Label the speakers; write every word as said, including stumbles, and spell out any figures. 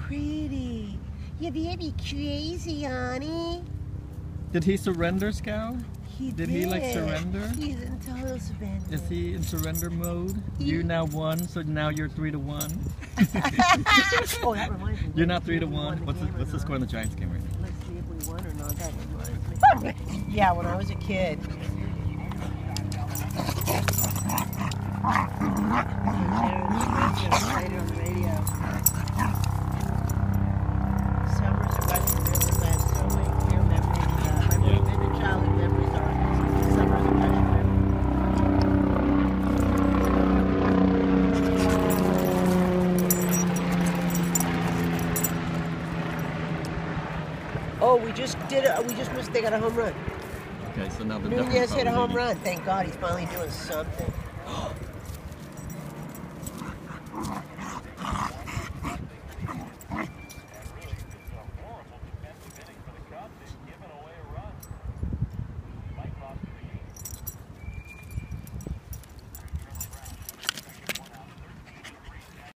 Speaker 1: pretty. You're very crazy, honey.
Speaker 2: Did he surrender, Scout?
Speaker 1: He
Speaker 2: did. Did he like surrender?
Speaker 1: He's in total surrender.
Speaker 2: Is he in surrender mode?
Speaker 1: He...
Speaker 2: You now won, so now you're three to one.
Speaker 1: Oh, that reminds me.
Speaker 2: You're not three to one. What's the, what's the score in the Giants game right now?
Speaker 1: Let's see if we won or not. That reminds me. Yeah, when I was a kid. Oh, we just did it. We just missed. They got a home run.
Speaker 2: Okay, so now the
Speaker 1: Nunez hit a home run. Thank God, he's finally doing something.